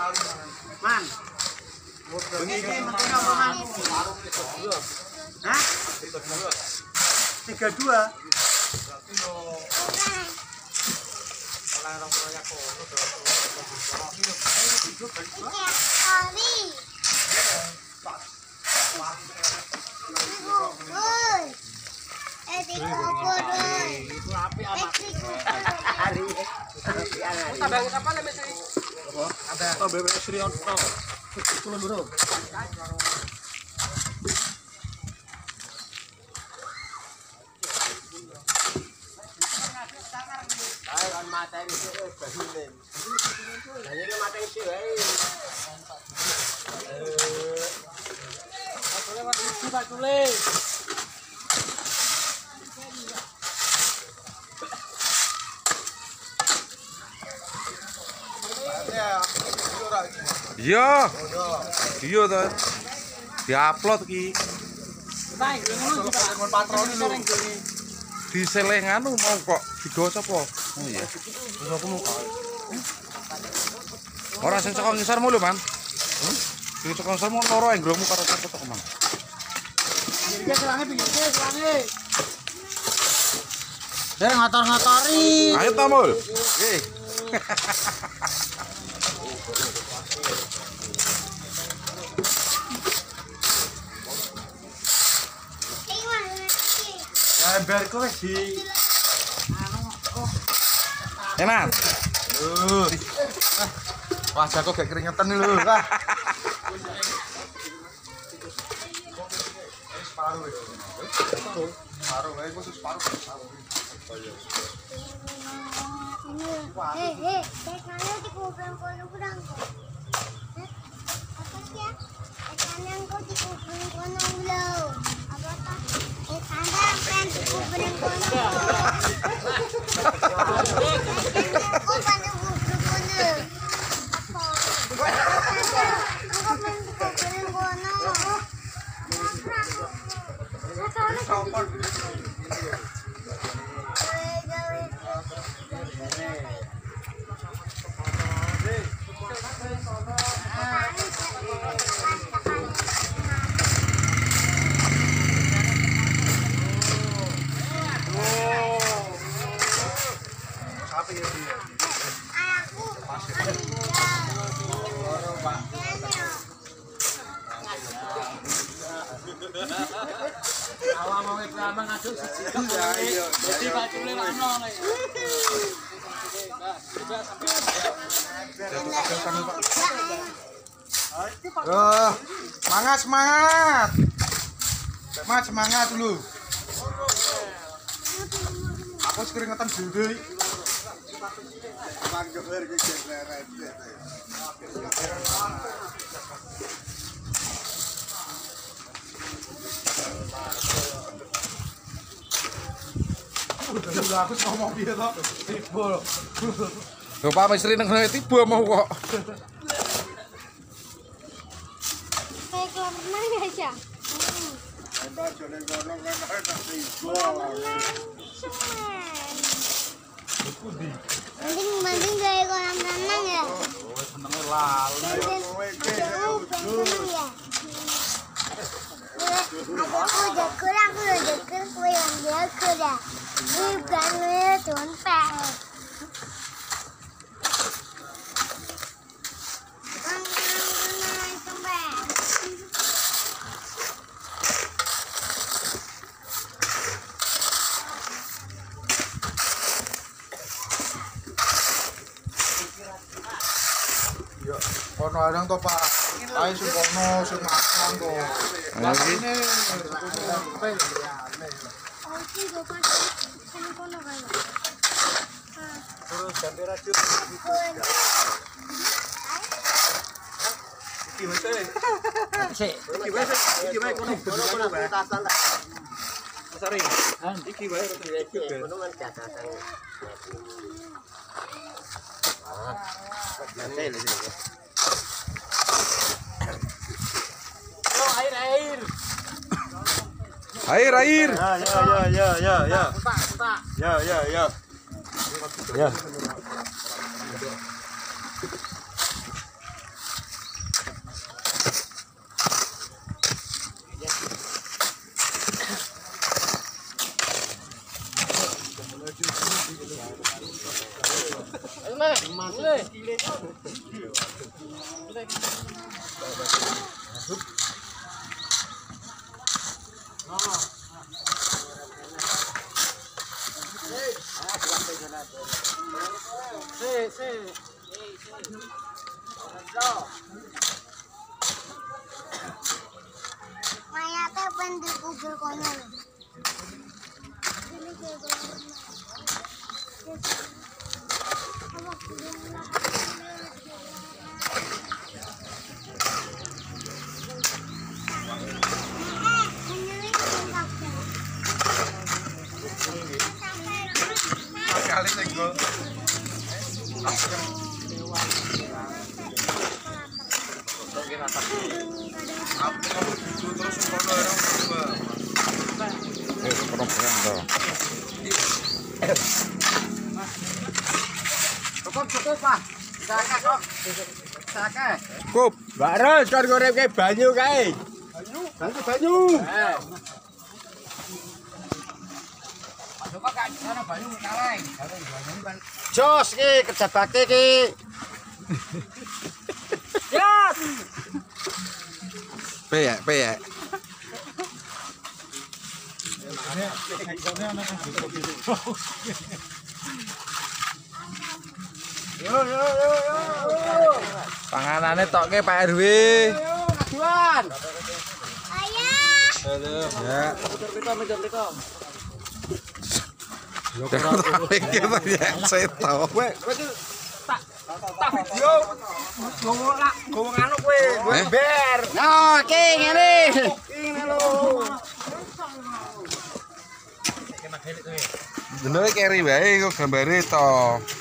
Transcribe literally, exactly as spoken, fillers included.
Man. Ini metunya omongan. Hah? tiga dua. Ada B B Sri Ono. Kulon bro. Ayo kan mata ini sih bahilin. Hanya ke mata ini wae. Eh. Aku lewat itu Pak Tule. Iya. Iya to. Di-upload ki. Baik, ngono iki Pak. Patroli lho. Di selenganu mau kok video apa? Oh iya. Terus aku mau Ora sing saka ngisarmu lho, Man. Hmm? Sing saka ngisarmu loro enggromu karo satu tok, Man. Iki selange pinggir selange. Der ngotor-ngotori. Ayo ta, Mul. Nggih. ember kowe di Enak. Lho. Wajahku gak keringetan lho. Wah. Separuh wis. Separuh wae kok separuh. Hei, hei, tekannya dikubur kono-kono. Heh, apa sih ya? Tekannya kok dikubur kono ulo. Apa tak? Tekannya kan dikubur kono. Tekannya kok pada kubur kono. Apa? Aku main dikubur kono. Awak mau drama ngaduk siji tok. Dadi Pak Tule ono nek. Oh, semangat semangat. Semangat semangat dulu. Aku keringetan dulu. Udah aku ngomong piye to? Tiba. Lho Pak Mistri nang ngene tiba mau kok. Kayak kolam renang ya, Cak? Ada jalan kono kan ada tiba. Mending mending kayak kolam renang ya. Oh, senenge lalu. Seneng ya. Ada aku jakur, aku jakur, aku yang jakur ya. Bukan lu dompet. Ya, kono arang to, Pak. Ayo sing kono sing makan to. Lagi. Ini Oh, sih gue pas sini kono kan. Terus ganti radio. Iki wis e. Sik. Iki wis iki wae kono kono tasan tak. Sorry. Iki wae radio. Kono kan catatan. Ah. Ganti lho sini. Oh, air air. Air air. ya ya ya ya ya. Pak, Pak. Ya ya ya. Ya. Mayatnya pengen dikubur kono. Kali senggol. Terus kono orang Eh, perang-perang to. Cukup cukup Pak. Sakake kok. Sakake. Cukup. Mbak Ros kon gorengke banyu kae. Banyu? Banyu banyu. Eh. Masuk kok kan ana banyu kaleng. Banyu kan. Jos iki kerja bakti iki. Yes. Peyek, peyek. Yo yo yo yo. Panganane tokke Pak R W. Aduan. Ayah. Ya. Mejar mejar mejar. Iki banyak seto. Tak tak video. Gowo lak, gowo nganu kowe, Eh? ber. Nah, iki ngene. Iki lho. Bener keri wae kok gambare to.